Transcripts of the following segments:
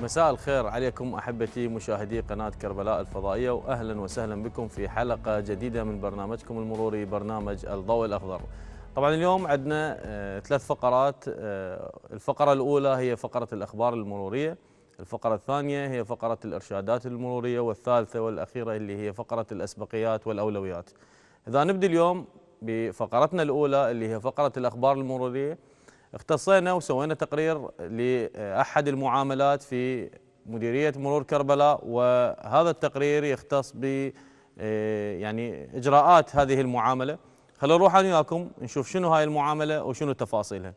مساء الخير عليكم أحبتي مشاهدي قناة كربلاء الفضائية، وأهلا وسهلا بكم في حلقة جديدة من برنامجكم المروري برنامج الضوء الأخضر. طبعا اليوم عندنا ثلاث فقرات. الفقرة الأولى هي فقرة الأخبار المرورية، الفقرة الثانية هي فقرة الإرشادات المرورية، والثالثة والأخيرة اللي هي فقرة الأسبقيات والأولويات. إذا نبدأ اليوم بفقرتنا الأولى اللي هي فقرة الأخبار المرورية، اختصينا وسوينا تقرير لأحد المعاملات في مديرية مرور كربلاء، وهذا التقرير يختص ب يعني إجراءات هذه المعاملة. خلينا نروح أنا وياكم نشوف شنو هاي المعاملة وشنو تفاصيلها.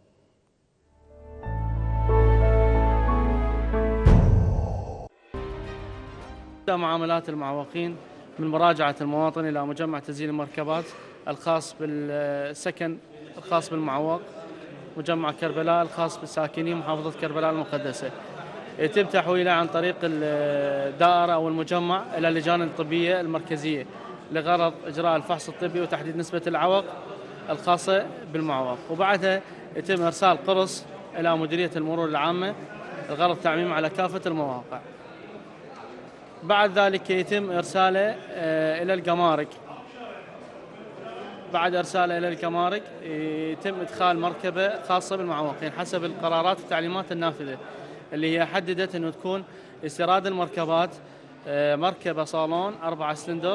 معاملات المعوقين من مراجعة المواطن إلى مجمع تسجيل المركبات الخاص بالسكن الخاص بالمعوق مجمع كربلاء الخاص بالساكنين محافظة كربلاء المقدسة. يتم تحويله عن طريق الدائرة أو المجمع إلى اللجان الطبية المركزية لغرض إجراء الفحص الطبي وتحديد نسبة العوق الخاصة بالمعوق، وبعدها يتم إرسال قرص إلى مديرية المرور العامة لغرض تعميم على كافة المواقع. بعد ذلك يتم إرساله إلى الجمارك. بعد إرساله إلى الجمارك يتم إدخال مركبة خاصة بالمعوقين حسب القرارات والتعليمات النافذة اللي هي حددت أنه تكون استيراد المركبات مركبة صالون 4 سلندر،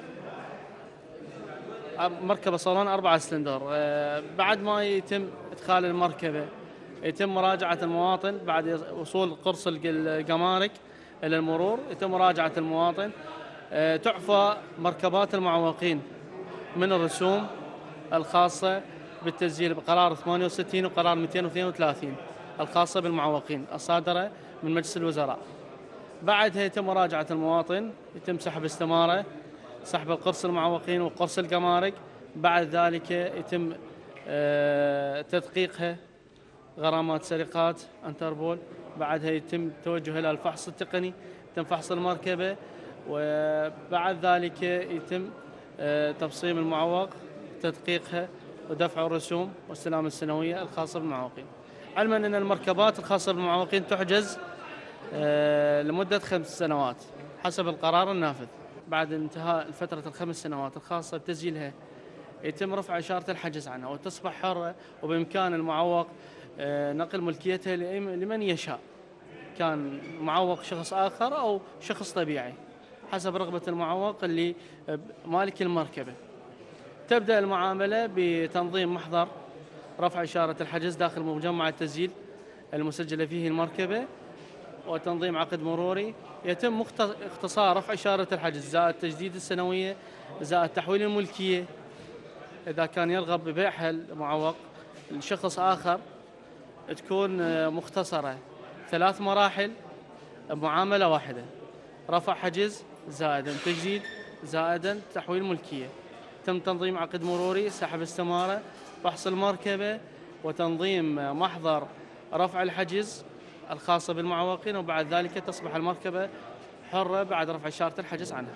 مركبة صالون 4 سلندر. بعد ما يتم إدخال المركبة يتم مراجعة المواطن بعد وصول قرص الجمارك إلى المرور. يتم مراجعة المواطن، تعفى مركبات المعوقين من الرسوم الخاصة بالتسجيل بقرار 68 وقرار 232 الخاصة بالمعوقين الصادرة من مجلس الوزراء. بعدها يتم مراجعة المواطن، يتم سحب استمارة، سحب القرص المعوقين وقرص الجمارك. بعد ذلك يتم تدقيقها غرامات سرقات انتربول. بعدها يتم توجه إلى الفحص التقني، يتم فحص المركبة، وبعد ذلك يتم تبصيم المعوق، تدقيقها، ودفع الرسوم واستلام السنوية الخاصة بالمعوقين. علما أن المركبات الخاصة بالمعوقين تحجز لمدة 5 سنوات حسب القرار النافذ. بعد انتهاء فترة ال5 سنوات الخاصة بتسجيلها يتم رفع إشارة الحجز عنها وتصبح حرة، وبإمكان المعوق نقل ملكيتها لمن يشاء، كان معوق شخص آخر أو شخص طبيعي حسب رغبة المعوق اللي مالك المركبة. تبدأ المعاملة بتنظيم محضر رفع إشارة الحجز داخل مجمع التسجيل المسجلة فيه المركبة، وتنظيم عقد مروري. يتم اختصار رفع إشارة الحجز زائد تجديد السنوية زائد تحويل الملكية إذا كان يرغب ببيعها المعوق لشخص آخر، تكون مختصرة 3 مراحل بمعاملة واحدة: رفع حجز زائدا تجديد زائدا تحويل ملكية. تم تنظيم عقد مروري، سحب استمارة، فحص المركبة، وتنظيم محضر رفع الحجز الخاصة بالمعوقين، وبعد ذلك تصبح المركبة حرة بعد رفع إشارة الحجز عنها.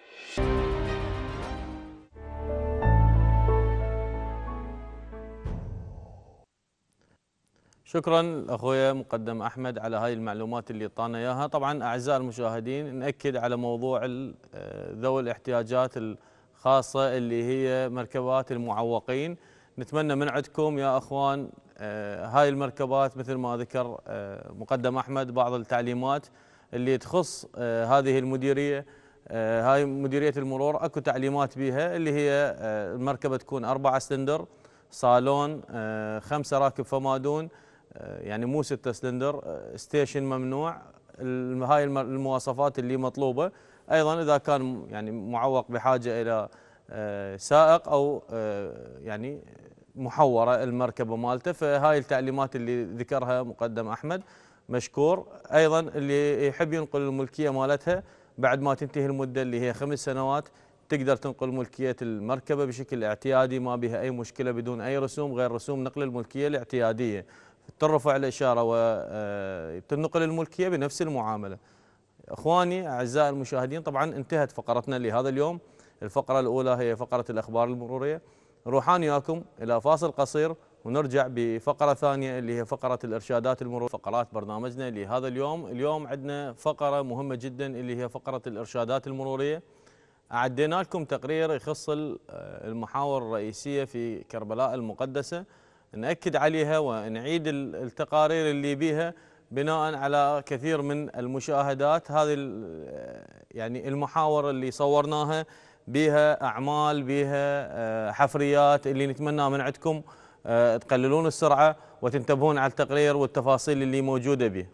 شكرا اخويا مقدم احمد على هاي المعلومات اللي اعطانا اياها. طبعا اعزائي المشاهدين ناكد على موضوع ذوي الاحتياجات الخاصه اللي هي مركبات المعوقين. نتمنى من عندكم يا اخوان هاي المركبات مثل ما ذكر مقدم احمد بعض التعليمات اللي تخص هذه المديريه. هاي مديريه المرور اكو تعليمات بها اللي هي المركبه تكون 4 سلندر صالون 5 راكب فما دون، يعني مو 6 سلندر، ستيشن ممنوع. هاي المواصفات اللي مطلوبة. أيضا إذا كان يعني معوق بحاجة إلى سائق أو يعني محورة المركبة مالته، فهاي التعليمات اللي ذكرها مقدم أحمد مشكور. أيضا اللي يحب ينقل الملكية مالتها بعد ما تنتهي المدة اللي هي 5 سنوات تقدر تنقل ملكية المركبة بشكل اعتيادي، ما بها أي مشكلة، بدون أي رسوم غير رسوم نقل الملكية الاعتيادية. ترفع الإشارة وتنقل الملكية بنفس المعاملة. أخواني أعزائي المشاهدين، طبعا انتهت فقرتنا لهذا اليوم. الفقرة الأولى هي فقرة الأخبار المرورية. نروح أنا وياكم إلى فاصل قصير ونرجع بفقرة ثانية اللي هي فقرة الإرشادات المرورية، فقرات برنامجنا لهذا اليوم. اليوم عندنا فقرة مهمة جدا اللي هي فقرة الإرشادات المرورية. أعدينا لكم تقرير يخص المحاور الرئيسية في كربلاء المقدسة، نأكد عليها ونعيد التقارير اللي بيها بناء على كثير من المشاهدات. هذه يعني المحاور اللي صورناها بها أعمال، بها حفريات، اللي نتمنى من عندكم تقللون السرعة وتنتبهون على التقرير والتفاصيل اللي موجودة به.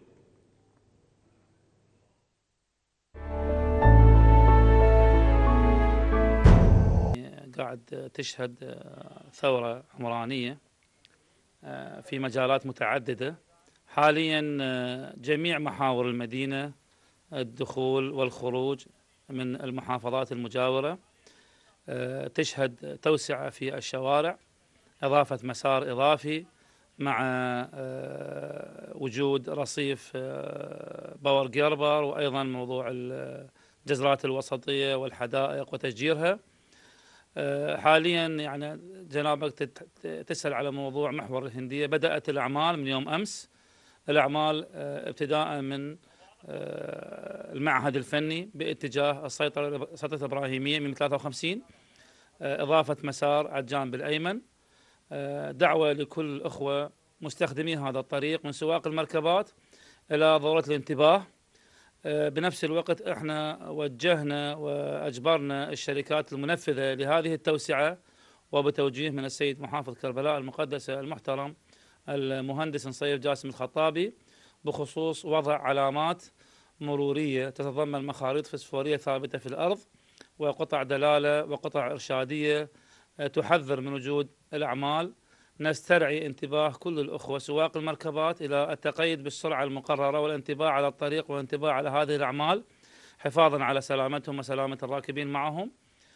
قاعد تشهد ثورة عمرانية في مجالات متعددة. حاليا جميع محاور المدينة، الدخول والخروج من المحافظات المجاورة، تشهد توسعة في الشوارع، إضافة مسار إضافي مع وجود رصيف باور جيربر، وأيضا موضوع الجزرات الوسطية والحدائق وتشجيرها. حاليا يعني جنابك تسأل على موضوع محور الهندية. بدأت الأعمال من يوم أمس، الأعمال ابتداء من المعهد الفني باتجاه السيطرة الإبراهيمية من 53، إضافة مسار على الجانب الأيمن. دعوة لكل الأخوة مستخدمي هذا الطريق من سواق المركبات إلى ضرورة الانتباه. بنفس الوقت احنا وجهنا واجبرنا الشركات المنفذه لهذه التوسعه، وبتوجيه من السيد محافظ كربلاء المقدسه المحترم المهندس نصيف جاسم الخطابي بخصوص وضع علامات مروريه تتضمن مخاريط فسفوريه ثابته في الارض، وقطع دلاله وقطع ارشاديه تحذر من وجود الاعمال. نسترعي انتباه كل الأخوة سواق المركبات إلى التقيد بالسرعة المقررة والانتباه على الطريق والانتباه على هذه الأعمال حفاظا على سلامتهم وسلامة الراكبين معهم.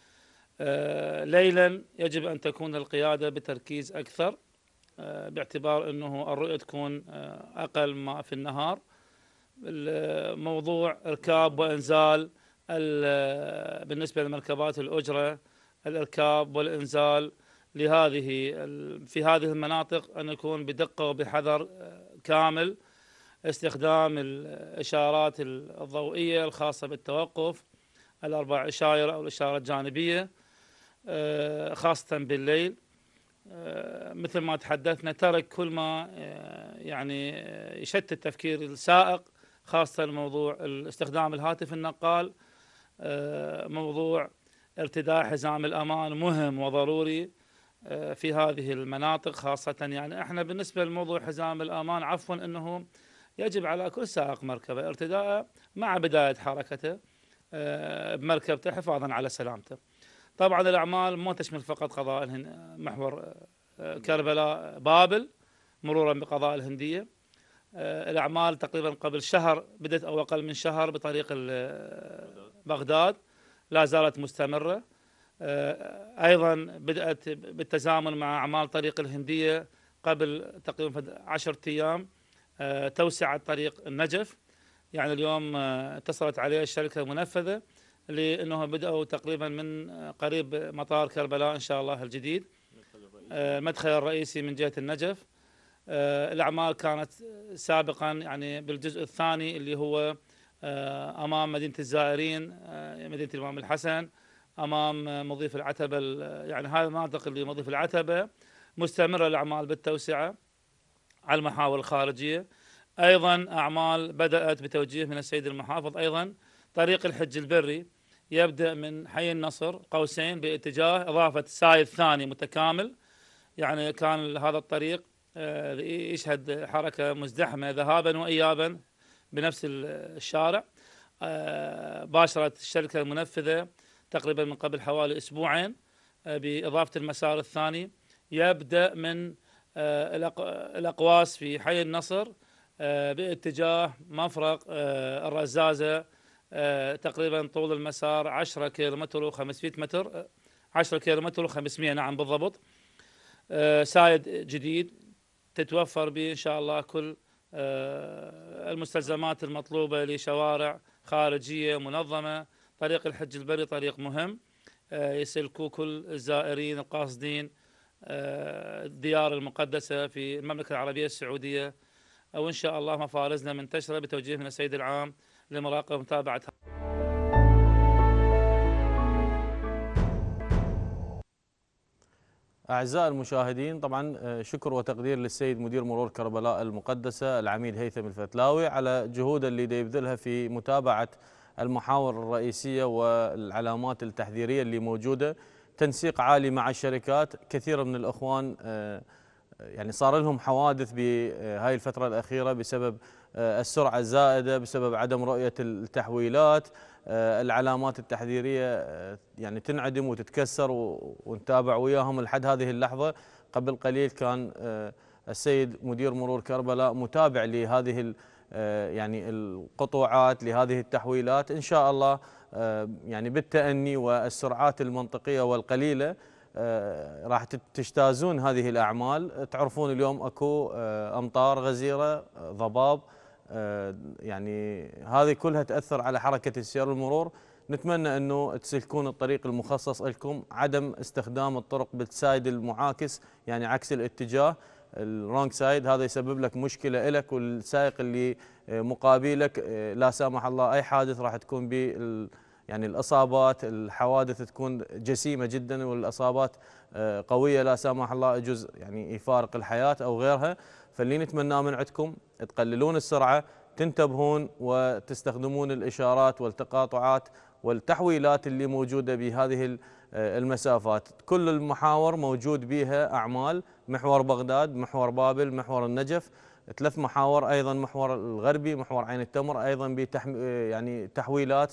ليلا يجب أن تكون القيادة بتركيز أكثر، باعتبار أنه الرؤية تكون أقل ما في النهار. موضوع إركاب وإنزال بالنسبة للمركبات الأجرة، الإركاب والإنزال في هذه المناطق أن يكون بدقة وبحذر كامل. استخدام الإشارات الضوئية الخاصة بالتوقف، الأربع إشاير أو الإشارة الجانبية، خاصة بالليل. مثل ما تحدثنا، ترك كل ما يعني يشتت تفكير السائق، خاصة موضوع استخدام الهاتف النقال. موضوع ارتداء حزام الأمان مهم وضروري في هذه المناطق خاصة. يعني احنا بالنسبة لموضوع حزام الأمان، عفوا أنه يجب على كل سائق مركبة ارتداءه مع بداية حركته بمركبته حفاظا على سلامته. طبعا الأعمال ما تشمل فقط قضاء محور كربلاء بابل مرورا بقضاء الهندية. الأعمال تقريبا قبل شهر بدأت أو أقل من شهر بطريق بغداد، لا زالت مستمرة. أيضا بدأت بالتزامن مع أعمال طريق الهندية قبل تقريبا 10 أيام توسعة طريق النجف. يعني اليوم اتصلت عليه الشركة المنفذة لأنه بدأوا تقريبا من قريب مطار كربلاء إن شاء الله الجديد، المدخل الرئيسي من جهة النجف. الأعمال كانت سابقا يعني بالجزء الثاني اللي هو أمام مدينة الزائرين، مدينة الإمام الحسن، أمام مضيف العتبة. يعني هذه المناطق اللي مضيف العتبة مستمرة الأعمال بالتوسعة على المحاور الخارجية. أيضا أعمال بدأت بتوجيه من السيد المحافظ. أيضا طريق الحج البري يبدأ من حي النصر قوسين باتجاه إضافة سايد ثاني متكامل. يعني كان هذا الطريق يشهد حركة مزدحمة ذهابا وإيابا بنفس الشارع. باشرت الشركة المنفذة تقريبا من قبل حوالي أسبوعين بإضافة المسار الثاني، يبدأ من الأقواس في حي النصر باتجاه مفرق الرزازة، تقريبا طول المسار 10 كيلومتر و500 متر، 10 كيلومتر و500 نعم بالضبط. سايد جديد تتوفر به إن شاء الله كل المستلزمات المطلوبة لشوارع خارجية منظمة. طريق الحج البري طريق مهم يسلكوه كل الزائرين القاصدين الديار المقدسة في المملكة العربية السعودية، أو إن شاء الله مفارزنا منتشرة بتوجيه من السيد العام لمراقبة ومتابعة. أعزائي المشاهدين، طبعا شكر وتقدير للسيد مدير مرور كربلاء المقدسة العميد هيثم الفتلاوي على جهوده اللي يبذلها في متابعة المحاور الرئيسية والعلامات التحذيرية اللي موجودة. تنسيق عالي مع الشركات. كثير من الأخوان يعني صار لهم حوادث بهاي الفترة الأخيرة بسبب السرعة الزائدة، بسبب عدم رؤية التحويلات. العلامات التحذيرية يعني تنعدم وتتكسر، ونتابع وياهم لحد هذه اللحظة. قبل قليل كان السيد مدير مرور كربلاء متابع لهذه يعني القطوعات، لهذه التحويلات. إن شاء الله يعني بالتأني والسرعات المنطقية والقليلة راح تجتازون هذه الأعمال. تعرفون اليوم أكو أمطار غزيرة، ضباب، يعني هذه كلها تأثر على حركة السير والمرور. نتمنى أنه تسلكون الطريق المخصص لكم، عدم استخدام الطرق بالسايد المعاكس، يعني عكس الاتجاه، الرونج سايد. هذا يسبب لك مشكلة لك والسائق اللي مقابلك. لا سامح الله أي حادث راح تكون يعني الإصابات، الحوادث تكون جسيمة جدا، والإصابات قوية لا سامح الله، يجوز يعني يفارق الحياة أو غيرها. فاللي نتمناه من عندكم تقللون السرعة، تنتبهون وتستخدمون الإشارات والتقاطعات والتحويلات اللي موجودة بهذه المسافات. كل المحاور موجود بها أعمال: محور بغداد، محور بابل، محور النجف، 3 محاور، أيضا محور الغربي، محور عين التمر، أيضا يعني تحويلات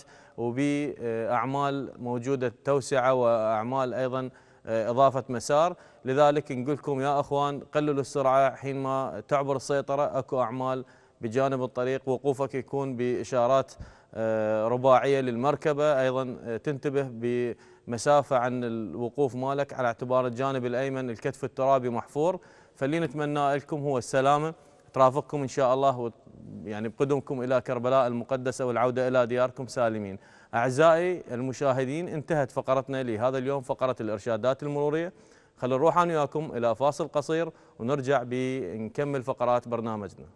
وبأعمال موجودة توسعة، وأعمال أيضا إضافة مسار. لذلك نقول لكم يا أخوان قللوا السرعة حينما تعبر السيطرة. أكو أعمال بجانب الطريق، وقوفك يكون بإشارات رباعية للمركبة، أيضا تنتبه بمسافة عن الوقوف مالك، على اعتبار الجانب الأيمن الكتف الترابي محفور. فاللي نتمناه لكم هو السلامة، ترافقكم إن شاء الله يعني بقدمكم إلى كربلاء المقدسة والعودة إلى دياركم سالمين. أعزائي المشاهدين، انتهت فقرتنا لهذا اليوم، فقرة الإرشادات المرورية. خلينا نروح أنا وياكم إلى فاصل قصير ونرجع بنكمل فقرات برنامجنا.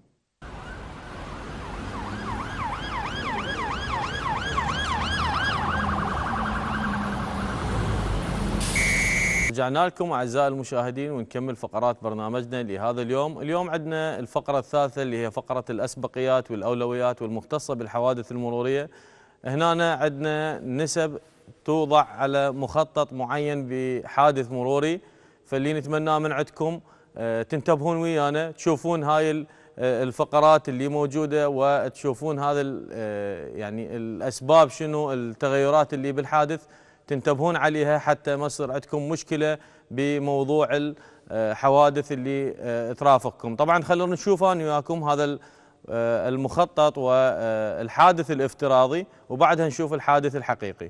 رجعنا لكم أعزائي المشاهدين ونكمل فقرات برنامجنا لهذا اليوم. اليوم عندنا الفقرة الثالثة اللي هي فقرة الأسبقيات والأولويات والمختصة بالحوادث المرورية. هنا عندنا نسب توضع على مخطط معين بحادث مروري. فاللي نتمناه من عندكم تنتبهون ويانا، تشوفون هاي الفقرات اللي موجودة، وتشوفون هذا يعني الأسباب، شنو التغيرات اللي بالحادث، تنتبهون عليها حتى ما يصير عندكم مشكلة بموضوع الحوادث اللي ترافقكم. طبعا خلونا نشوف انا وياكم هذا المخطط والحادث الافتراضي، وبعدها نشوف الحادث الحقيقي.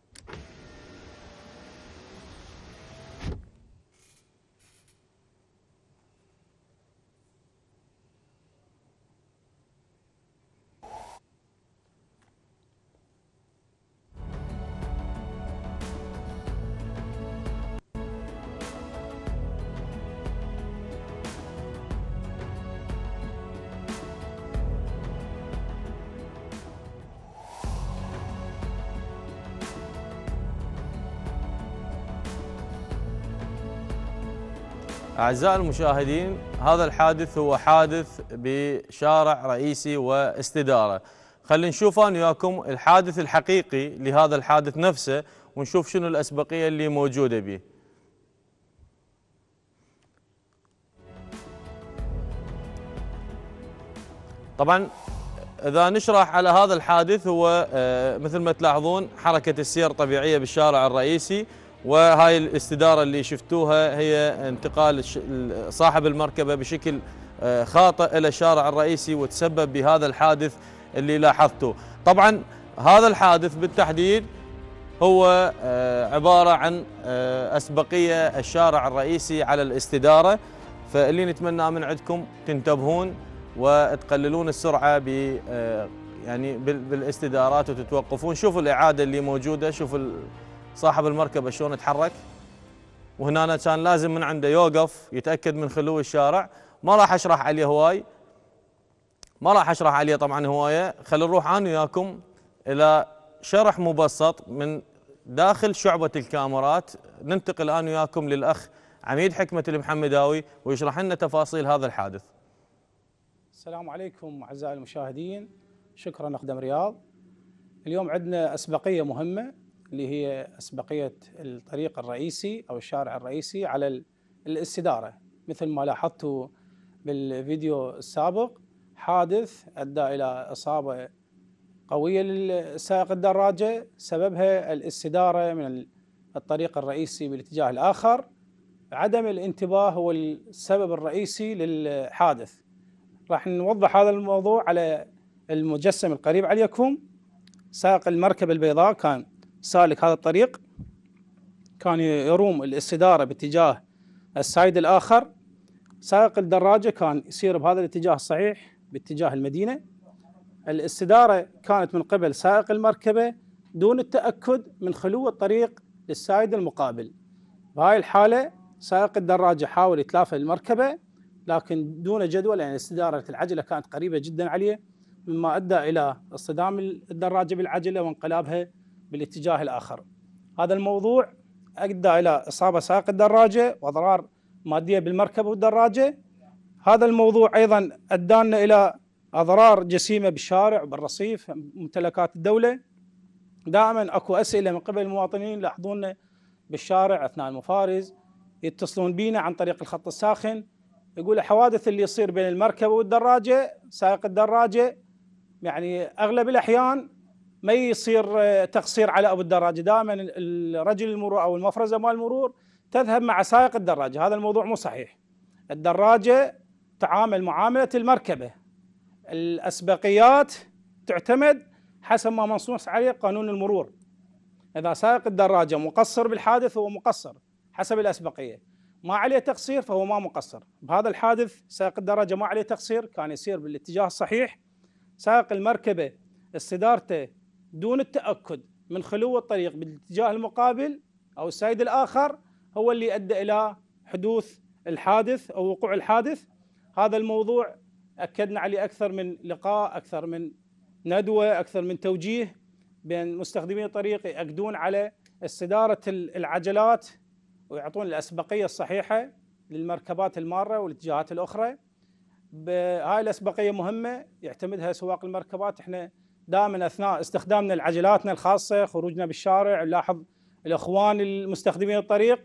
أعزائي المشاهدين، هذا الحادث هو حادث بشارع رئيسي واستدارة. خلينا نشوف أنا وياكم الحادث الحقيقي لهذا الحادث نفسه، ونشوف شنو الأسبقية اللي موجودة به. طبعا إذا نشرح على هذا الحادث، هو مثل ما تلاحظون حركة السير طبيعية بالشارع الرئيسي، وهاي الاستدارة اللي شفتوها هي انتقال صاحب المركبة بشكل خاطئ إلى الشارع الرئيسي، وتسبب بهذا الحادث اللي لاحظته. طبعا هذا الحادث بالتحديد هو عبارة عن أسبقية الشارع الرئيسي على الاستدارة. فاللي نتمنى من عندكم تنتبهون وتقللون السرعة يعني بالاستدارات وتتوقفون. شوفوا الإعادة اللي موجودة، شوفوا صاحب المركبة شلون تحرك، وهنا كان لازم من عنده يوقف يتاكد من خلو الشارع. ما راح اشرح عليه هواي، ما راح اشرح عليه طبعا هوايه. خلينا نروح انا وياكم الى شرح مبسط من داخل شعبة الكاميرات. ننتقل الآن وياكم للأخ عميد حكمة المحمداوي ويشرح لنا تفاصيل هذا الحادث. السلام عليكم أعزائي المشاهدين، شكرا أقدم رياض. اليوم عندنا أسبقية مهمة اللي هي أسبقية الطريق الرئيسي أو الشارع الرئيسي على الاستدارة. مثل ما لاحظتوا بالفيديو السابق، حادث أدى إلى إصابة قوية للسائق الدراجة، سببها الاستدارة من الطريق الرئيسي بالاتجاه الآخر. عدم الانتباه هو السبب الرئيسي للحادث. راح نوضح هذا الموضوع على المجسم القريب عليكم. سائق المركبة البيضاء كان سالك هذا الطريق، كان يروم الاستدارة باتجاه السايد الآخر. سائق الدراجة كان يسير بهذا الاتجاه الصحيح باتجاه المدينة. الاستدارة كانت من قبل سائق المركبة دون التأكد من خلو الطريق للسايد المقابل. بهاي الحالة سائق الدراجة حاول يتلافى المركبة لكن دون جدوى، لأن استدارة العجلة كانت قريبة جدا عليه، مما أدى إلى اصطدام الدراجة بالعجلة وانقلابها بالاتجاه الآخر. هذا الموضوع أدى إلى إصابة سائق الدراجة وأضرار مادية بالمركبة والدراجة. هذا الموضوع أيضا أدانا إلى أضرار جسيمة بالشارع وبالرصيف ممتلكات الدولة. دائما أكو أسئلة من قبل المواطنين يلاحظون بالشارع أثناء المفارز، يتصلون بينا عن طريق الخط الساخن، يقول الحوادث اللي يصير بين المركبة والدراجة، سائق الدراجة يعني أغلب الأحيان ما يصير تقصير على أبو الدراجة، دائما الرجل المرور أو المفرزة مال المرور تذهب مع سائق الدراجة. هذا الموضوع مو صحيح. الدراجة تعامل معاملة المركبة. الأسبقيات تعتمد حسب ما منصوص عليه قانون المرور. إذا سائق الدراجة مقصر بالحادث هو مقصر حسب الأسبقية، ما عليه تقصير فهو ما مقصر. بهذا الحادث سائق الدراجة ما عليه تقصير، كان يسير بالاتجاه الصحيح. سائق المركبة استدارته دون التأكد من خلو الطريق بالاتجاه المقابل أو السايد الآخر هو اللي أدى إلى حدوث الحادث أو وقوع الحادث. هذا الموضوع أكدنا عليه أكثر من لقاء، أكثر من ندوة، أكثر من توجيه بين مستخدمي الطريق، يأكدون على استدارة العجلات ويعطون الأسبقية الصحيحة للمركبات المارة والاتجاهات الأخرى. هاي الأسبقية مهمة يعتمدها سواق المركبات. احنا دائما أثناء استخدامنا لعجلاتنا الخاصة، خروجنا بالشارع، نلاحظ الإخوان المستخدمين الطريق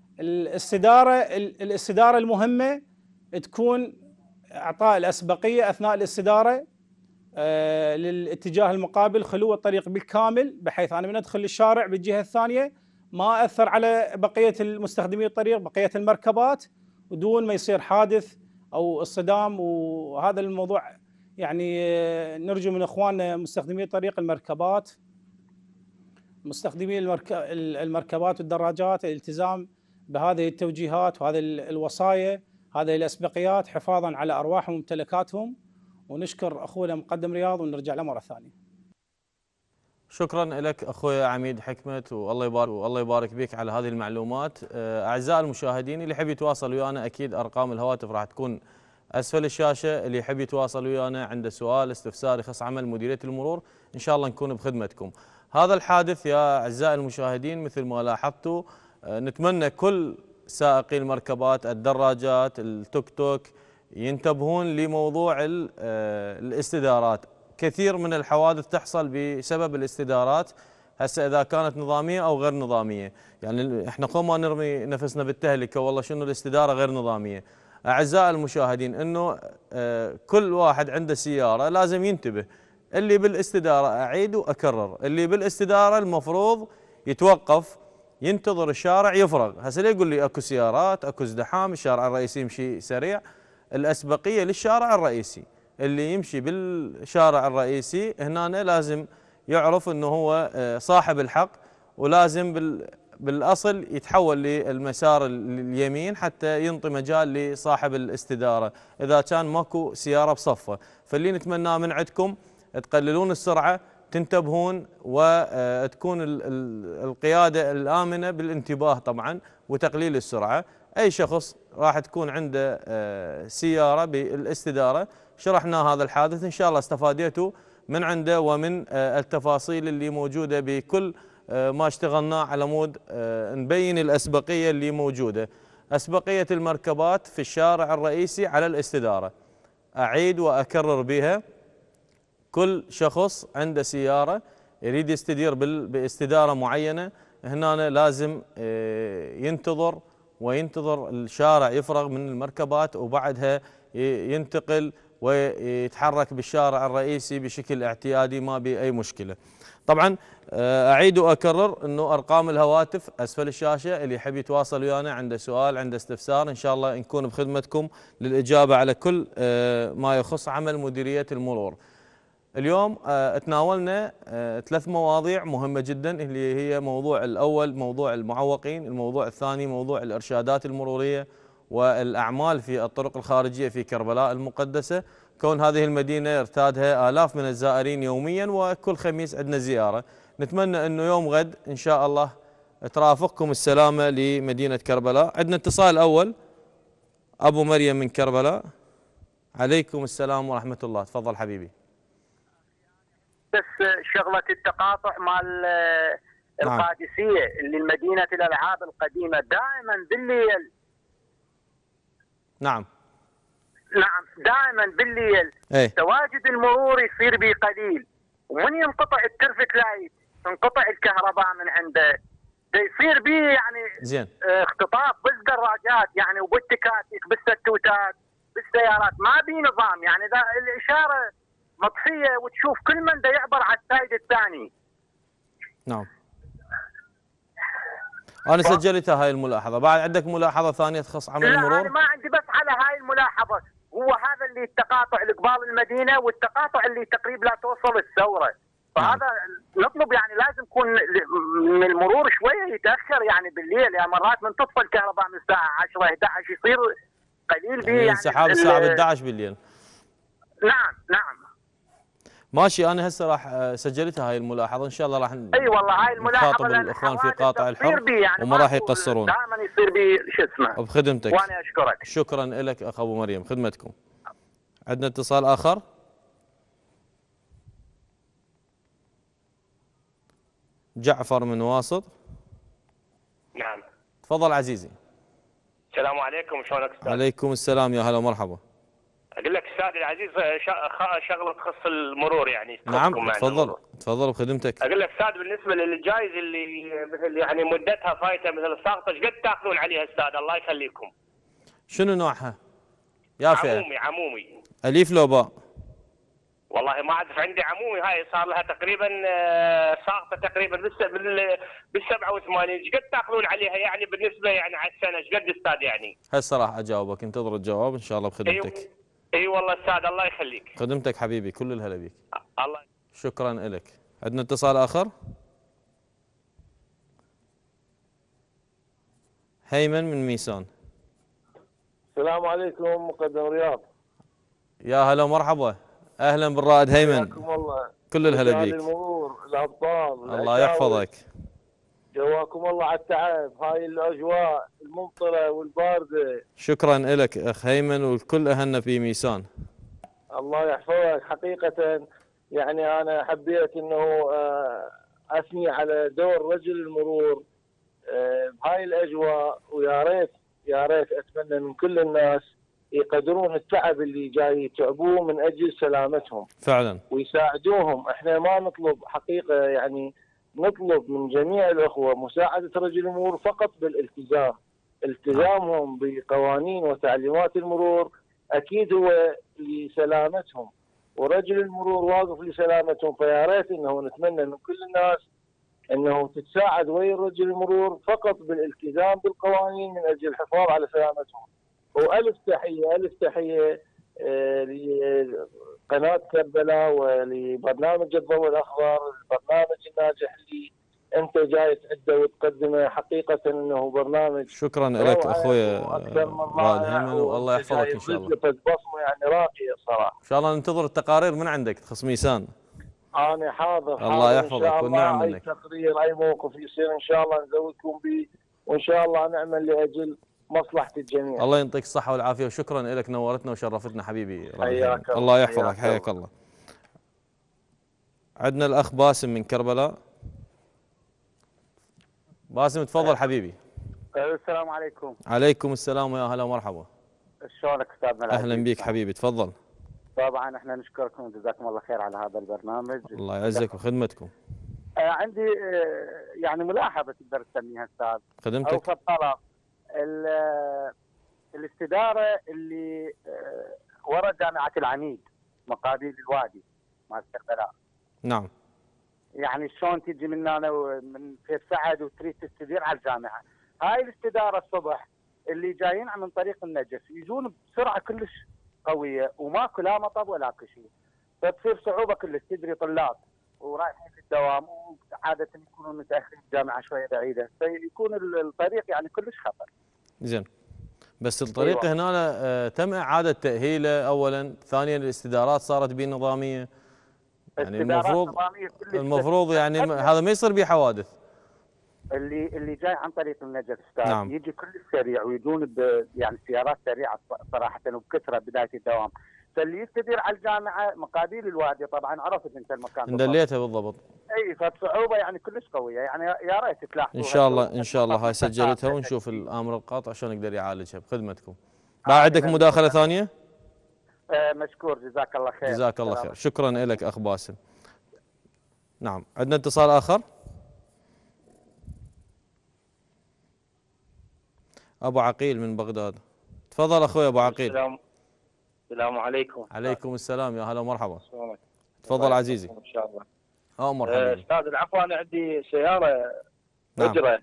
الاستدارة المهمة تكون إعطاء الأسبقية أثناء الاستدارة للاتجاه المقابل، خلو الطريق بالكامل، بحيث أنا من أدخل الشارع بالجهة الثانية ما أثر على بقية المستخدمي الطريق، بقية المركبات، ودون ما يصير حادث أو اصطدام. وهذا الموضوع يعني نرجو من إخواننا مستخدمي الطريق المركبات، مستخدمي المركبات والدراجات الالتزام بهذه التوجيهات وهذه الوصايا، هذه الأسبقيات، حفاظا على أرواحهم وممتلكاتهم. ونشكر أخونا مقدم رياض ونرجع له مرة ثانية. شكرا لك أخوي عميد حكمة، والله يبارك بك على هذه المعلومات. أعزائي المشاهدين، اللي يحب يتواصل ويانا أكيد أرقام الهواتف راح تكون أسفل الشاشة. اللي يحب يتواصل ويانا عنده سؤال استفسار يخص عمل مديرية المرور، إن شاء الله نكون بخدمتكم. هذا الحادث يا أعزائي المشاهدين مثل ما لاحظتوا، نتمنى كل سائقي المركبات، الدراجات، التوك توك ينتبهون لموضوع الاستدارات. كثير من الحوادث تحصل بسبب الاستدارات، هسه اذا كانت نظاميه او غير نظاميه. يعني احنا قوم ما نرمي نفسنا بالتهلكه والله شنو الاستداره غير نظاميه. اعزائي المشاهدين، انه كل واحد عنده سياره لازم ينتبه. اللي بالاستداره، اعيد واكرر، اللي بالاستداره المفروض يتوقف ينتظر الشارع يفرغ. هسه ليه يقول لي اكو سيارات، اكو ازدحام، الشارع الرئيسي يمشي سريع؟ الاسبقيه للشارع الرئيسي. اللي يمشي بالشارع الرئيسي هنا لازم يعرف انه هو صاحب الحق، ولازم بالاصل يتحول للمسار اليمين حتى ينطي مجال لصاحب الاستداره اذا كان ماكو سياره بصفه. فاللي نتمناه من عندكم تقللون السرعه، تنتبهون وتكون القيادة الآمنة بالانتباه طبعا وتقليل السرعة. أي شخص راح تكون عنده سيارة بالاستدارة، شرحنا هذا الحادث، إن شاء الله استفاديتوا من عنده ومن التفاصيل اللي موجودة بكل ما اشتغلناه على مود نبين الأسبقية اللي موجودة. أسبقية المركبات في الشارع الرئيسي على الاستدارة، أعيد وأكرر بها، كل شخص عنده سيارة يريد يستدير باستدارة معينة، هنا لازم ينتظر وينتظر الشارع يفرغ من المركبات وبعدها ينتقل ويتحرك بالشارع الرئيسي بشكل اعتيادي ما بأي مشكلة. طبعا أعيد وأكرر أنه أرقام الهواتف أسفل الشاشة، اللي يحب يتواصل ويانا عنده سؤال عنده استفسار إن شاء الله نكون بخدمتكم للإجابة على كل ما يخص عمل مديرية المرور. اليوم تناولنا 3 مواضيع مهمة جدا، اللي هي موضوع الأول موضوع المعوقين، الموضوع الثاني موضوع الإرشادات المرورية والأعمال في الطرق الخارجية في كربلاء المقدسة، كون هذه المدينة يرتادها آلاف من الزائرين يوميا وكل خميس عندنا زيارة. نتمنى أنه يوم غد إن شاء الله ترافقكم السلامة لمدينة كربلاء. عندنا اتصال أول، أبو مريم من كربلاء. عليكم السلام ورحمة الله، تفضل حبيبي. بس شغلة التقاطع مال القادسية اللي مدينة الألعاب القديمة دائما بالليل. نعم دائما بالليل تواجد المرور يصير به قليل، ومن ينقطع الترفيك لايت تنقطع الكهرباء من عنده، يصير به يعني زين اختطاف بالدراجات يعني وبالتكاتك بالستوتات بالسيارات، ما بي نظام يعني ذا الإشارة مطفية وتشوف كل من دا يعبر على السايد الثاني. نعم أنا سجلتها هاي الملاحظة. بعد عندك ملاحظة ثانية تخص عمل المرور؟ لا أنا ما عندي، بس على هاي الملاحظة، هو هذا اللي التقاطع لقبال المدينة والتقاطع اللي تقريبا لا توصل الثورة، فهذا نطلب يعني لازم يكون من المرور شوية يتأخر يعني بالليل، يعني مرات من تطفى الكهرباء من الساعة 10 11 يصير قليل به يعني انسحاب الساعة 11 بالليل. نعم ماشي. انا هسه راح سجلتها هاي الملاحظه، ان شاء الله راح اي والله هاي الملاحظه نخاطب الاخوان في قاطع الحر يعني وما راح يقصرون، دائما يصير بي شو اسمه بخدمتك. وانا اشكرك. شكرا لك اخ ابو مريم، خدمتكم. عندنا اتصال اخر. جعفر من واسط. نعم تفضل عزيزي. السلام عليكم، شلونك استاذ؟ عليكم السلام، يا هلا ومرحبا. اقول لك استاذي العزيز شغله تخص المرور يعني. نعم تفضل تفضل بخدمتك. اقول لك استاذ بالنسبه للجائزه اللي مثل يعني مدتها فايته مثل الساقطه، ايش قد تاخذون عليها استاذ الله يخليكم؟ شنو نوعها؟ يا فئة عمومي اليف لو باء؟ والله ما اعرف، عندي عمومي هاي صار لها تقريبا ساقطه تقريبا بال 87. ايش قد تاخذون عليها يعني بالنسبه يعني على السنه ايش قد استاذ يعني؟ هسه راح اجاوبك، انتظر الجواب ان شاء الله بخدمتك. اي والله استاذ الله يخليك. خدمتك حبيبي، كل الهلا بيك. الله شكرا لك. عندنا اتصال اخر. هيمن من ميسان. السلام عليكم مقدم رياض. يا هلا ومرحبا، اهلا بالرائد هيمن. حياكم الله. كل الهلا بيك. المرور الابطال الله يحفظك. جواكم الله على التعب، هاي الاجواء الممطره والبارده. شكرا لك اخ هيمن والكل اهلنا في ميسان. الله يحفظك. حقيقه يعني انا حبيت انه اثني على دور رجل المرور بهاي الاجواء، ويا ريت يا ريت اتمنى من كل الناس يقدرون التعب اللي جاي يتعبوه من اجل سلامتهم فعلا، ويساعدوهم. احنا ما نطلب حقيقه يعني، نطلب من جميع الاخوه مساعده رجل المرور فقط بالالتزام، التزامهم بقوانين وتعليمات المرور اكيد هو لسلامتهم، ورجل المرور واقف لسلامتهم. فيا ريت انه نتمنى من كل الناس انه تتساعد ويا رجل المرور فقط بالالتزام بالقوانين من اجل الحفاظ على سلامتهم. والف تحيه الف تحيه لقناه كربلاء ولبرنامج الضوء الاخضر، البرنامج الناجح اللي انت جاي تعده وتقدمه. حقيقه انه برنامج شكرا لك اخويا رائد هيمن، والله يحفظك ان شاء الله. بصمه يعني راقيه صراحه. ان شاء الله ننتظر التقارير من عندك تخص ميسان. انا حاضر الله حاضر يحفظك ان شاء والنعم الله. اي منك. تقرير اي موقف يصير ان شاء الله نزودكم به، وان شاء الله نعمل لاجل مصلحه الجميع. الله يعطيك الصحة والعافية وشكرا لك، نورتنا وشرفتنا حبيبي. حياك الله. الله يحفظك، حياك الله. عندنا الأخ باسم من كربلاء. باسم تفضل حبيبي. السلام عليكم. عليكم السلام ويا هلا ومرحبا. شلونك استاذنا العزيز؟ أهلا بك حبيبي، تفضل. طبعا احنا نشكركم وجزاكم الله خير على هذا البرنامج. الله يعزك وخدمتكم. عندي يعني ملاحظة تقدر تسميها استاذ. خدمتك. او فالطلب الاستدارة اللي ورا جامعة العميد مقابل الوادي مال كربلاء. نعم. يعني شلون تجي من هنا من سيف سعد وتريد تستدير على الجامعة. هاي الاستدارة الصبح اللي جايين من طريق النجف يجون بسرعة كلش قوية وماكو لا مطب ولا شيء، فتصير صعوبة كلش. تدري طلاب ورايحين في الدوام وعادة يكونون متأخرين، الجامعة شوية بعيدة، فيكون الطريق يعني كلش خطر. زين. بس الطريق أيوة. هنا تم إعادة تأهيله أولا، ثانيا الاستدارات صارت بيه نظامية. يعني المفروض يعني هذا ما يصير به حوادث. اللي جاي عن طريق النجف استاذ نعم. يجي كلش سريع ويجون يعني سيارات سريعة صراحة وبكثرة بداية الدوام، فاللي يستدير على الجامعة مقابل الوادي طبعا عرفت انت المكان ندليتها بالضبط. اي فالصعوبة يعني كلش قوية، يعني يا ريت تلاحظوها. ان شاء الله ان شاء الله هاي سجلتها ونشوف الامر القاطع شلون يقدر يعالجها بخدمتكم. بعد عندك مداخلة ثانية؟ مشكور جزاك الله خير. جزاك الله خير، شكرا لك اخ باسم. نعم، عندنا اتصال اخر. ابو عقيل من بغداد. تفضل اخوي ابو عقيل. السلام عليكم. عليكم السلام، يا هلا ومرحبا. تفضل عزيزي. ان شاء الله. مرحبا. استاذ العفو، انا عندي سياره نعم. اجره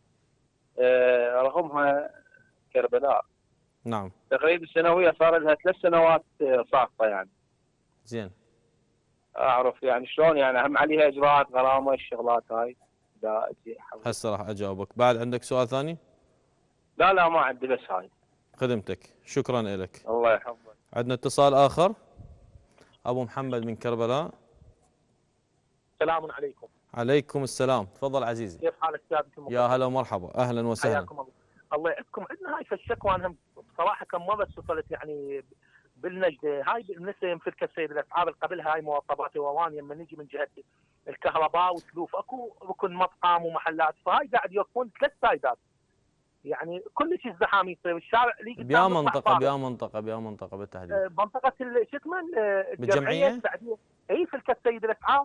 رقمها كربلاء. نعم. تقريبا السنويه صار لها 3 سنوات ساقطه يعني. زين. اعرف يعني شلون، يعني هم عليها اجراءات غرامه الشغلات هاي. لا هسه راح اجاوبك. بعد عندك سؤال ثاني؟ لا ما عندي، بس هاي خدمتك، شكرا لك. الله يحفظك. عندنا اتصال اخر. ابو محمد من كربلاء. السلام عليكم. عليكم السلام، تفضل عزيزي. كيف حالك سيادة؟ يا هلا ومرحبا، اهلا وسهلا. حياكم الله. الله يعزكم. عندنا هاي الشكوى انها بصراحه كم مره اتصلت يعني بالنجده، هاي بالنسبه ينفذ السيد الاسعار اللي قبلها هاي موظفات ووان لما نجي من جهه الكهرباء وتلوف اكو ركن مطعم ومحلات، فهاي قاعد يوقفون 3 سايدات. يعني كل شيء ازدحام يصير، الشارع اللي بيا منطقه بالتحديد. منطقه شو اسمه بالجمعيه السعديه. اي في السيد الاسعار.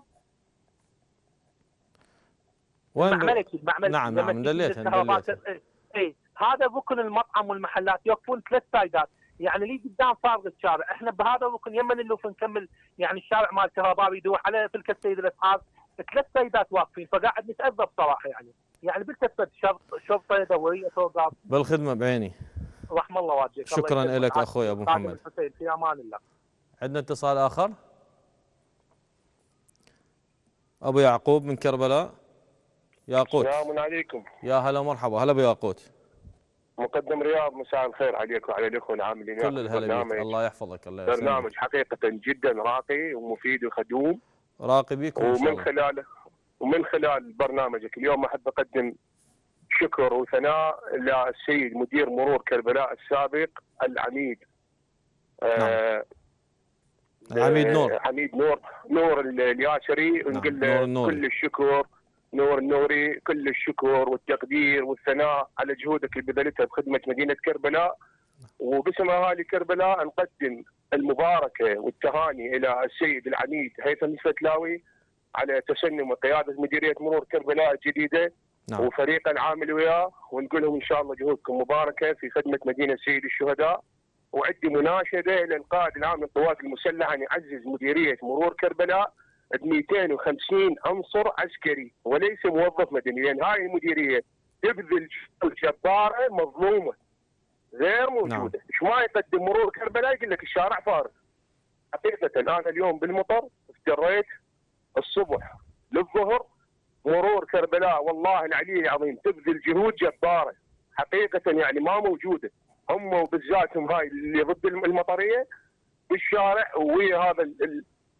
وين المعمل. نعم دليتها. اي هذا ركن المطعم والمحلات يوقفون 3 سايدات، يعني لي قدام فارغ الشارع، احنا بهذا الركن يمن نلوف نكمل يعني الشارع مال الكهرباء يدور على تلك السيد الاسعار 3 سايدات واقفين، فقاعد نتاذى بصراحه يعني بالكثره شرطه دوريه توقف. بالخدمه بعيني. رحم الله والديك. شكرا لك اخوي ابو محمد. في امان الله. عندنا اتصال اخر. ابو يعقوب من كربلاء. ياقوت. السلام عليكم. يا هلا ومرحبا. هلا ابو ياقوت. مقدم رياض، مساء الخير عليك وعلى الاخوه العاملين. كل الهلا بك، الله يحفظك. الله يسلمك. برنامج حقيقه جدا راقي ومفيد وخدوم. راقي بكم ان شاء الله. ومن خلال برنامجك اليوم احب اقدم شكر وثناء للسيد مدير مرور كربلاء السابق العميد. العميد نور. عميد نور الياسري، ونقول له كل الشكر. نور النوري، كل الشكر والتقدير والثناء على جهودك اللي بذلتها بخدمه مدينه كربلاء. وباسم اهالي كربلاء نقدم المباركه والتهاني الى السيد العميد هيثم الفتلاوي على تسنم وقياده مديريه مرور كربلاء الجديده. نعم. وفريق العامل وياه، ونقول لهم ان شاء الله جهودكم مباركه في خدمه مدينه سيد الشهداء. وعندي مناشده الى القائد العام للقوات المسلحه ان يعزز مديريه مرور كربلاء ب 250 عنصر عسكري وليس موظف مدني، لان هاي المديريه تبذل جباره مظلومه غير موجوده. ايش ما يقدم مرور كربلاء يقول لك الشارع فارغ. حقيقه انا اليوم بالمطر افتريت الصبح للظهر، مرور كربلاء والله العلي العظيم تبذل جهود جباره حقيقه يعني ما موجوده. هم وبالذاتهم هاي اللي ضد المطريه بالشارع ويا هذا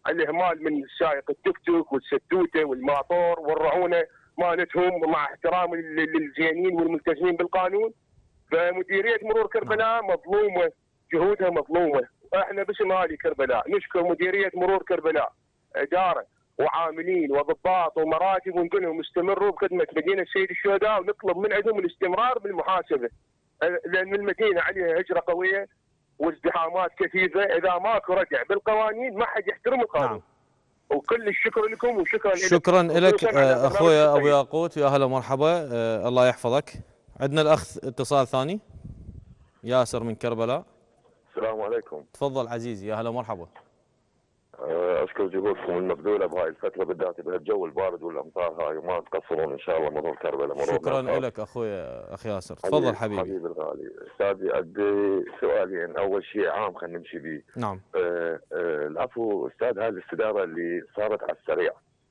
الاهمال من السائق التوك توك والستوته والماطور والرعونه مالتهم، مع احترام للزينين والملتزمين بالقانون. فمديريه مرور كربلاء مظلومه، جهودها مظلومه. احنا باسم اهالي كربلاء نشكر مديريه مرور كربلاء، اداره وعاملين وضباط ومراتب، ونقول لهم استمروا بخدمه مدينه سيد الشهداء، ونطلب من عندهم الاستمرار بالمحاسبه، لان المدينه عليها هجره قويه وازدحامات كثيفه. اذا ماكو ردع بالقوانين ما حد يحترم القانون. نعم. وكل الشكر لكم وشكرا لك. شكرا لك اخويا ابو ياقوت، يا هلا مرحبا. الله يحفظك. عندنا الاخ اتصال ثاني، ياسر من كربلاء. السلام عليكم. تفضل عزيزي، يا هلا مرحبا. اشكر جهودكم المبذوله بهاي الفتره، بالذات بهالجو البارد والامطار هاي، وما تقصرون ان شاء الله مرور كربلاء. شكرا لك اخويا اخ ياسر، تفضل حبيبي. حبيبي الغالي. استاذي عندي سؤالين، اول شيء عام خلينا نمشي به. نعم. العفو استاذ، هذه الاستداره اللي صارت على السريع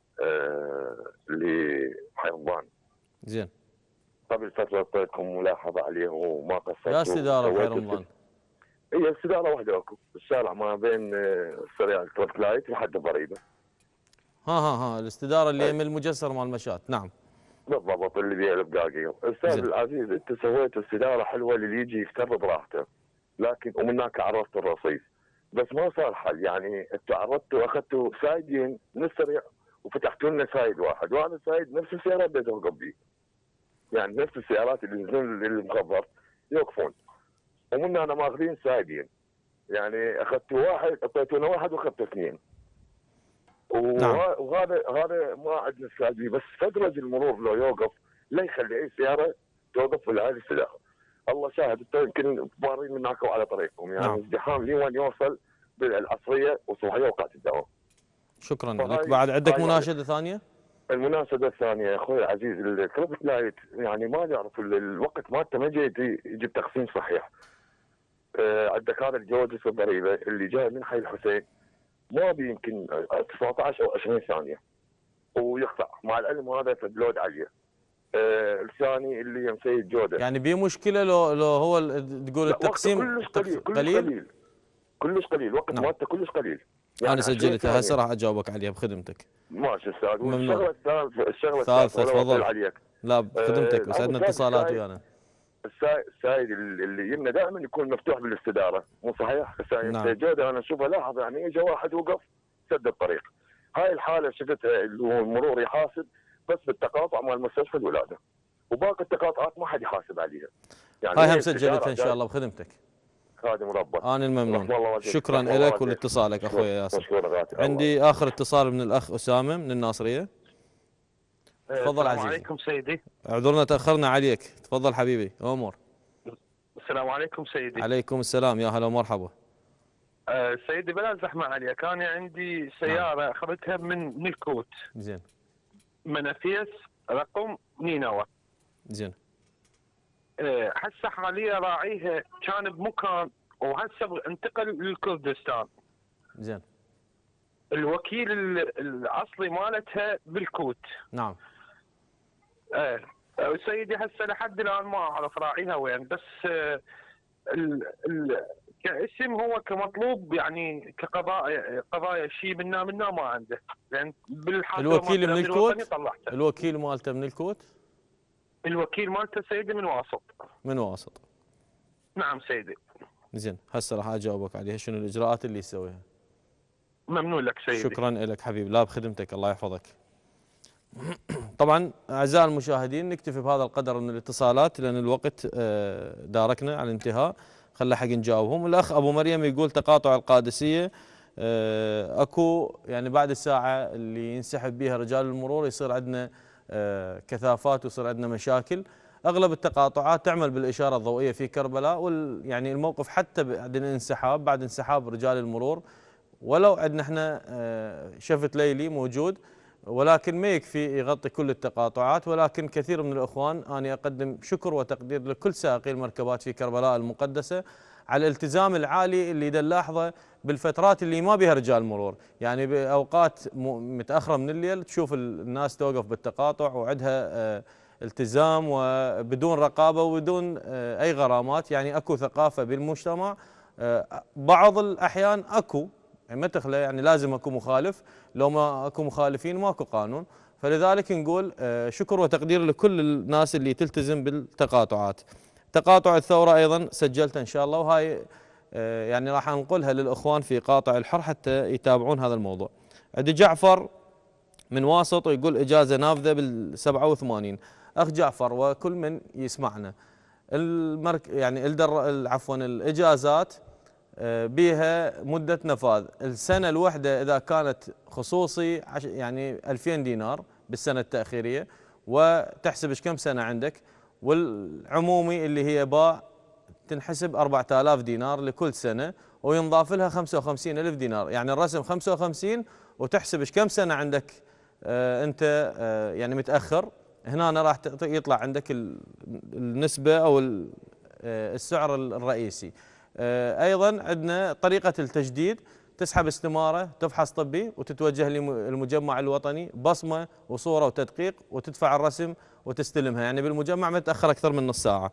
لحيربان، زين، قبل فتره اعطيتكم ملاحظه عليه وما قصرتوا. يا استداره حيربان؟ هي استداره واحده اكو بالشارع ما بين سريع الترك لايت لحد الضريبه. ها الاستداره اللي من المجسر مال المشاة. نعم بالضبط، اللي بيع البقاقير. استاذ العزيز، انت سويت استداره حلوه اللي يجي يفتر براحته، لكن ومن هناك عرضت الرصيف، بس ما صار حل. يعني انتوا عرضتوا واخذتوا سايدين من السريع وفتحتوا لنا سايد واحد، وانا سايد نفس السيارات بدي اوقف بيه. يعني نفس السيارات اللي ينزلون المخبر يوقفون، ومن انا ماخذين سايدين. يعني اخذتوا واحد، اعطيتونا واحد واخذتوا اثنين. وهذا ما عندنا استاذ، بس فدرج المرور لو يوقف لا يخلي اي سياره توقف ولا هذه السياره. الله شاهد، انت يمكن مارين من هناك وعلى طريقكم، يعني ازدحام لين يوصل بالعصريه وصباحيه وقت الدوام. شكرا لك. بعد عندك مناشده ثانيه؟ المناشده الثانيه يا اخوي العزيز، الترافيك لايت يعني ما نعرف الوقت مالته ما يجي بتقسيم صحيح. عندك هذا الجوادس الضريبه اللي جاي من حي الحسين ما بيمكن 19 او 20 ثانيه ويقطع، مع العلم هذا لود عاليه. الثاني اللي يم سيد جوده، يعني بيه مشكله لو هو تقول التقسيم قليل كلش قليل، وقت مالته كلش قليل. يعني انا سجلتها هسه راح اجاوبك عليها بخدمتك. ماشي استاذ. ممنون. الشغله الثالثه تفضل عليك. لا بخدمتك، بس عندنا اتصالات ويانا. السايد اللي يمنا دائما يكون مفتوح بالاستداره، مو صحيح؟ السايد جوده انا اشوفها لاحظ، يعني اجى واحد وقف سد الطريق. هاي الحاله شفتها اللي هو المرور يحاسب بس بالتقاطع مال مستشفى الولاده، وباقي التقاطعات ما حد يحاسب عليها. يعني هاي هم سجلتها ان شاء الله بخدمتك. خادم ربك. انا الممنون. شكرا لك ولاتصالك اخويا ياسر. عندي اخر اتصال من الاخ اسامه من الناصريه. تفضل عزيزي. السلام عليكم سيدي. اعذرنا تاخرنا عليك، تفضل حبيبي امور. السلام عليكم سيدي. عليكم السلام، يا هلا ومرحبا. سيدي بلا زحمه عليك، انا عندي سياره اخذتها من الكوت. زين. منافيس رقم نينوى. زين. هسه حاليا راعيها كان بمكان وهسه انتقل للكردستان. زين. الوكيل الاصلي مالتها بالكوت. نعم. سيدي هسه لحد الان ما اعرف راعيها وين، بس كاسم هو كمطلوب يعني قضايا شيء منا ما عنده، لان بالحاله الوكيل من الكوت؟ الوكيل مالته من الكوت؟ الوكيل مالته سيدي من واسط. من واسط. نعم سيدي. زين، هسه راح اجاوبك عليها شنو الاجراءات اللي يسويها. ممنون لك سيدي. شكرا لك حبيبي، لا بخدمتك، الله يحفظك. طبعا اعزائي المشاهدين نكتفي بهذا القدر من الاتصالات لان الوقت داركنا على الانتهاء، خلى حق نجاوبهم. الاخ ابو مريم يقول تقاطع القادسيه اكو يعني بعد الساعه اللي ينسحب بها رجال المرور يصير عندنا كثافات ويصير عندنا مشاكل. اغلب التقاطعات تعمل بالاشاره الضوئيه في كربلاء، يعني الموقف حتى بعد انسحاب رجال المرور ولو عندنا احنا شفت ليلي موجود، ولكن ما يكفي يغطي كل التقاطعات. ولكن كثير من الاخوان انا اقدم شكر وتقدير لكل سائقي المركبات في كربلاء المقدسه على الالتزام العالي اللي نلاحظه بالفترات اللي ما بها رجال مرور، يعني باوقات متاخره من الليل تشوف الناس توقف بالتقاطع وعندها التزام وبدون رقابه وبدون اي غرامات، يعني اكو ثقافه بالمجتمع. بعض الاحيان اكو يعني ما تخلى، يعني لازم اكو مخالف، لو ما اكو مخالفين ماكو قانون. فلذلك نقول شكر وتقدير لكل الناس اللي تلتزم بالتقاطعات. تقاطع الثورة أيضا سجلته إن شاء الله، وهاي يعني راح أنقلها للإخوان في قاطع الحر حتى يتابعون هذا الموضوع. عندي جعفر من واسط يقول إجازة نافذة بال87. أخ جعفر وكل من يسمعنا، يعني عفوا الإجازات بها مدة نفاذ. السنة الواحدة إذا كانت خصوصي يعني 2000 دينار بالسنة التأخيرية، وتحسب ايش كم سنة عندك، والعمومي اللي هي باع تنحسب 4000 دينار لكل سنة، وينضاف لها 55000 دينار. يعني الرسم 55 وتحسب ايش كم سنة عندك انت يعني متأخر، هنا راح يطلع عندك النسبة أو السعر الرئيسي. أيضا عندنا طريقة التجديد، تسحب استمارة، تفحص طبي، وتتوجه للمجمع الوطني، بصمة وصورة وتدقيق، وتدفع الرسم وتستلمها. يعني بالمجمع ما تأخر أكثر من نص ساعة.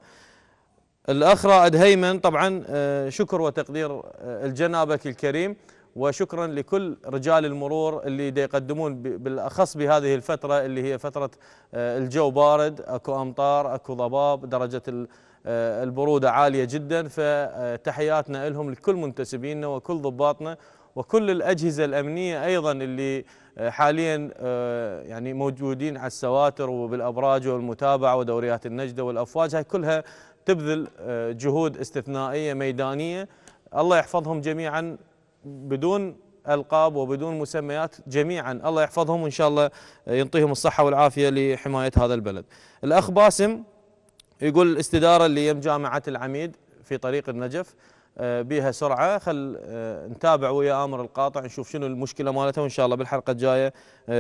الأخ رائد هيمن طبعا شكر وتقدير الجنابك الكريم، وشكرا لكل رجال المرور اللي يقدمون بالأخص بهذه الفترة اللي هي فترة الجو بارد، أكو أمطار، أكو ضباب، درجة البرودة عالية جدا. فتحياتنا لهم لكل منتسبينا وكل ضباطنا وكل الأجهزة الأمنية أيضا اللي حاليا يعني موجودين على السواتر وبالأبراج والمتابعة ودوريات النجدة والأفواج. هاي كلها تبذل جهود استثنائية ميدانية. الله يحفظهم جميعا بدون ألقاب وبدون مسميات، جميعا الله يحفظهم وإن شاء الله ينطيهم الصحة والعافية لحماية هذا البلد. الأخ باسم يقول الاستدارة اللي يم جامعة العميد في طريق النجف بيها سرعة، خل نتابع ويا آمر القاطع نشوف شنو المشكلة مالتها، وإن شاء الله بالحلقة الجاية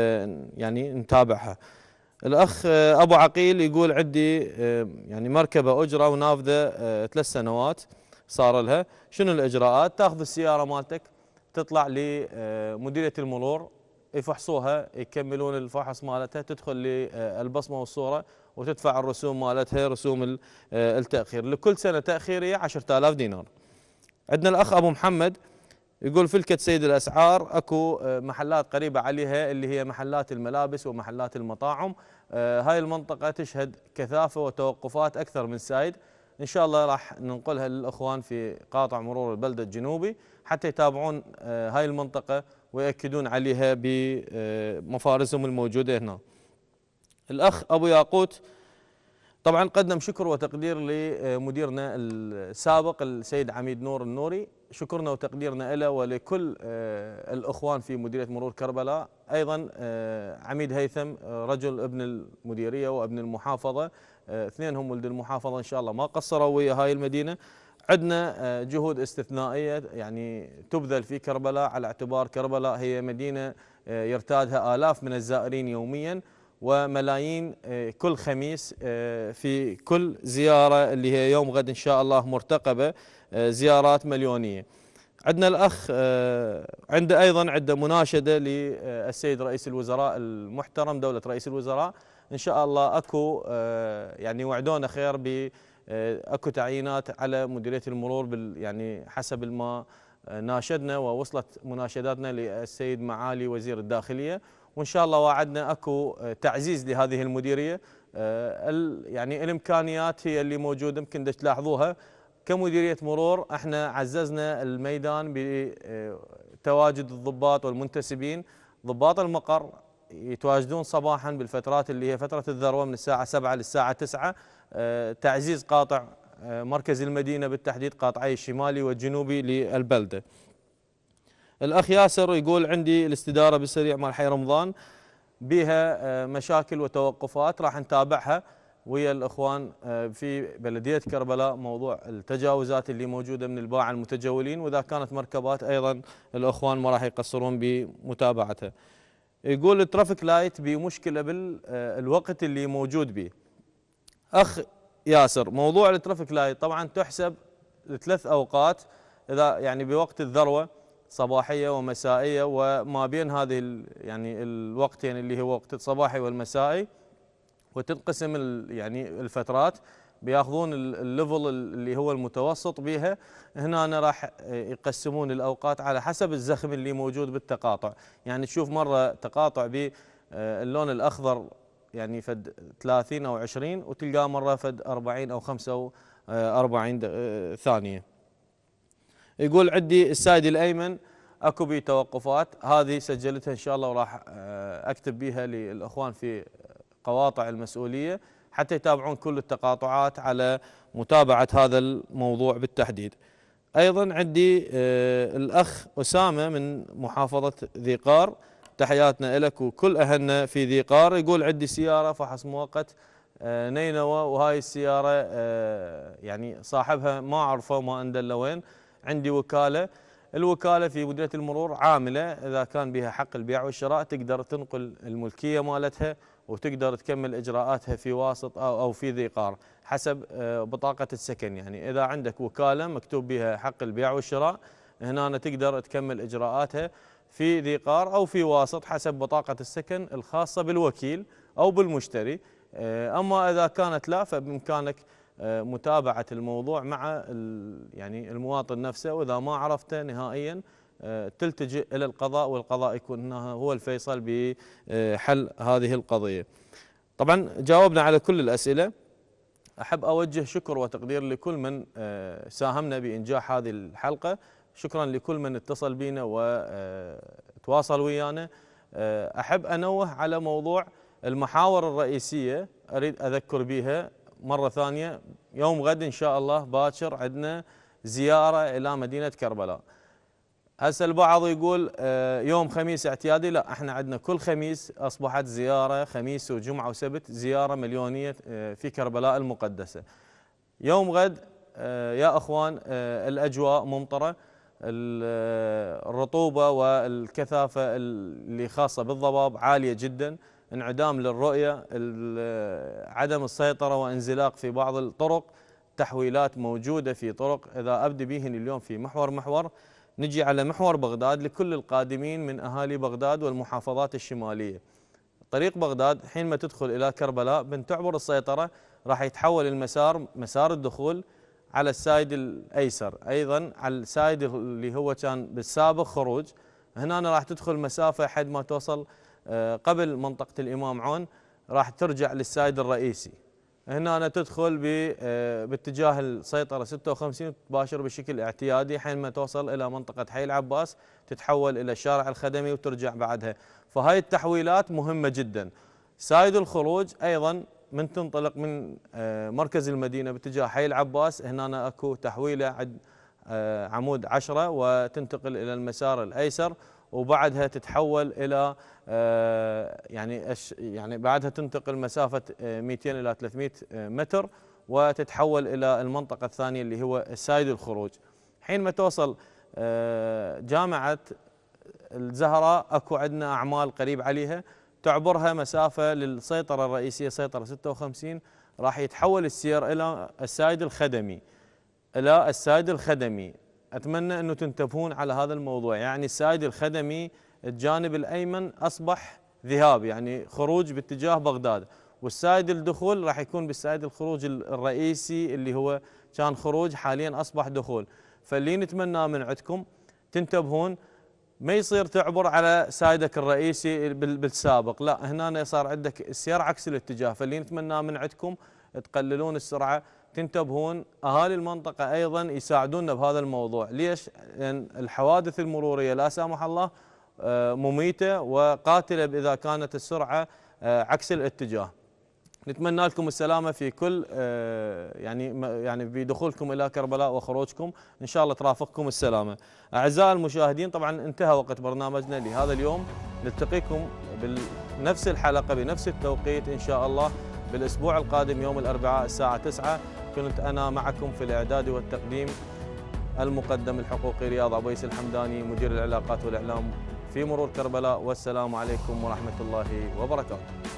يعني نتابعها. الأخ أبو عقيل يقول عندي يعني مركبة أجرة ونافذة 3 سنوات صار لها، شنو الإجراءات؟ تاخذ السيارة مالتك تطلع لمديرية المرور يفحصوها، يكملون الفحص مالتها، تدخل للبصمة والصورة وتدفع الرسوم مالتها، رسوم التأخير. لكل سنة تأخيرية 10000 دينار. عندنا الأخ أبو محمد يقول فلكة سيد الأسعار أكو محلات قريبة عليها اللي هي محلات الملابس ومحلات المطاعم. هاي المنطقة تشهد كثافة وتوقفات أكثر من سايد. إن شاء الله راح ننقلها للأخوان في قاطع مرور البلدة الجنوبي حتى يتابعون هاي المنطقة ويأكدون عليها بمفارزهم الموجودة هنا. الأخ أبو ياقوت طبعا قدم شكر وتقدير لمديرنا السابق السيد عميد نور النوري، شكرنا وتقديرنا له ولكل الأخوان في مديرية مرور كربلاء. أيضا عميد هيثم رجل ابن المديرية وابن المحافظة، اثنينهم ولد المحافظة إن شاء الله ما قصروا ويا هاي المدينة. عندنا جهود استثنائية يعني تبذل في كربلاء على اعتبار كربلاء هي مدينة يرتادها آلاف من الزائرين يوميا وملايين كل خميس في كل زيارة اللي هي يوم غد إن شاء الله مرتقبة زيارات مليونية. عندنا الأخ عنده أيضا مناشدة للسيد رئيس الوزراء المحترم دولة رئيس الوزراء. إن شاء الله أكو يعني وعدونا خير أكو تعيينات على مديرية المرور يعني حسب ما ناشدنا ووصلت مناشداتنا للسيد معالي وزير الداخلية، وإن شاء الله وعدنا أكو تعزيز لهذه المديرية. يعني الإمكانيات هي اللي موجودة يمكن تلاحظوها. كمديرية مرور احنا عززنا الميدان بتواجد الضباط والمنتسبين. ضباط المقر يتواجدون صباحا بالفترات اللي هي فترة الذروة من الساعة 7 للساعة 9، تعزيز قاطع مركز المدينة بالتحديد قاطعي الشمالي والجنوبي للبلدة. الأخ ياسر يقول عندي الاستدارة بالسريع مال حي رمضان بها مشاكل وتوقفات، راح نتابعها ويا الإخوان في بلدية كربلاء موضوع التجاوزات اللي موجودة من الباعة المتجولين، وإذا كانت مركبات أيضا الإخوان ما راح يقصرون بمتابعتها. يقول الترافيك لايت بمشكلة بالوقت اللي موجود به. أخ ياسر موضوع الترافيك لايت طبعا تحسب ل3 أوقات، إذا يعني بوقت الذروة صباحية ومسائية، وما بين هذه يعني الوقتين اللي هو وقت الصباحي والمسائي، وتنقسم يعني الفترات بياخذون الليفل اللي هو المتوسط بيها. هنا راح يقسمون الاوقات على حسب الزخم اللي موجود بالتقاطع، يعني تشوف مره تقاطع باللون الاخضر يعني فد 30 او 20، وتلقاه مره فد 40 او 45 ثانيه. يقول عندي السايد الايمن اكو بيه توقفات، هذه سجلتها ان شاء الله وراح اكتب بيها للاخوان في قواطع المسؤوليه حتى يتابعون كل التقاطعات على متابعه هذا الموضوع بالتحديد. ايضا عندي الاخ اسامه من محافظه ذي قار، تحياتنا لك وكل اهلنا في ذي قار. يقول عندي سياره فحص مؤقت نينوى، وهاي السياره يعني صاحبها ما اعرفه وما ندله وين. عندي وكاله، الوكاله في مديريه المرور عامله، اذا كان بها حق البيع والشراء تقدر تنقل الملكيه مالتها وتقدر تكمل اجراءاتها في واسط او في ذي قار حسب بطاقه السكن. يعني اذا عندك وكاله مكتوب بها حق البيع والشراء هنا تقدر تكمل اجراءاتها في ذي قار او في واسط حسب بطاقه السكن الخاصه بالوكيل او بالمشتري. اما اذا كانت لا فبامكانك متابعه الموضوع مع يعني المواطن نفسه، واذا ما عرفته نهائيا تلتجئ الى القضاء، والقضاء يكون هو الفيصل بحل هذه القضيه. طبعا جاوبنا على كل الاسئله. احب اوجه شكر وتقدير لكل من ساهمنا بانجاح هذه الحلقه، شكرا لكل من اتصل بنا وتواصل ويانا. احب انوه على موضوع المحاور الرئيسيه، اريد اذكر بها مره ثانيه. يوم غد ان شاء الله باكر عندنا زياره الى مدينه كربلاء. هسه البعض يقول يوم خميس اعتيادي، لا احنا عندنا كل خميس اصبحت زياره، خميس وجمعه وسبت زياره مليونيه في كربلاء المقدسه. يوم غد يا اخوان الاجواء ممطره، الرطوبه والكثافه اللي خاصه بالضباب عاليه جدا، انعدام للرؤيه، عدم السيطره وانزلاق في بعض الطرق، تحويلات موجوده في طرق. اذا ابدي بيهن اليوم في محور نجي على محور بغداد لكل القادمين من اهالي بغداد والمحافظات الشماليه. طريق بغداد حين ما تدخل الى كربلاء بنتعبر السيطره راح يتحول المسار، مسار الدخول على السايد الايسر، ايضا على السايد اللي هو كان بالسابق خروج. هنا راح تدخل مسافه حد ما توصل قبل منطقه الامام عون، راح ترجع للسايد الرئيسي. هنا تدخل باتجاه السيطره 56 تباشر بشكل اعتيادي، حينما توصل الى منطقه حي العباس تتحول الى الشارع الخدمي وترجع بعدها. فهاي التحويلات مهمه جدا. سايد الخروج ايضا من تنطلق من مركز المدينه باتجاه حي العباس، هنا اكو تحويله عند عمود 10 وتنتقل الى المسار الايسر، وبعدها تتحول الى يعني بعدها تنتقل مسافه 200 الى 300 متر وتتحول الى المنطقه الثانيه اللي هو سايد الخروج. حينما توصل جامعه الزهراء اكو عندنا اعمال قريب عليها تعبرها مسافه للسيطره الرئيسيه سيطره 56، راح يتحول السير الى السايد الخدمي. اتمنى انه تنتبهون على هذا الموضوع، يعني السايد الخدمي الجانب الايمن اصبح ذهاب يعني خروج باتجاه بغداد، والسايد الدخول راح يكون بالسايد الخروج الرئيسي اللي هو كان خروج حاليا اصبح دخول. فاللي نتمناه من عندكم تنتبهون، ما يصير تعبر على سايدك الرئيسي بالسابق، لا هنا صار عندك السير عكس الاتجاه. فاللي نتمناه من عندكم تقللون السرعه، تنتبهون. اهالي المنطقه ايضا يساعدونا بهذا الموضوع. ليش؟ لان الحوادث المروريه لا سامح الله مميته وقاتله اذا كانت السرعه عكس الاتجاه. نتمنى لكم السلامه في كل يعني بدخولكم الى كربلاء وخروجكم، ان شاء الله ترافقكم السلامه. اعزائي المشاهدين، طبعا انتهى وقت برنامجنا لهذا اليوم، نلتقيكم بنفس الحلقه بنفس التوقيت ان شاء الله بالاسبوع القادم يوم الاربعاء الساعه 9. كنت انا معكم في الاعداد والتقديم المقدم الحقوقي رياض عبيس الحمداني، مدير العلاقات والاعلام في مرور كربلاء، والسلام عليكم ورحمه الله وبركاته.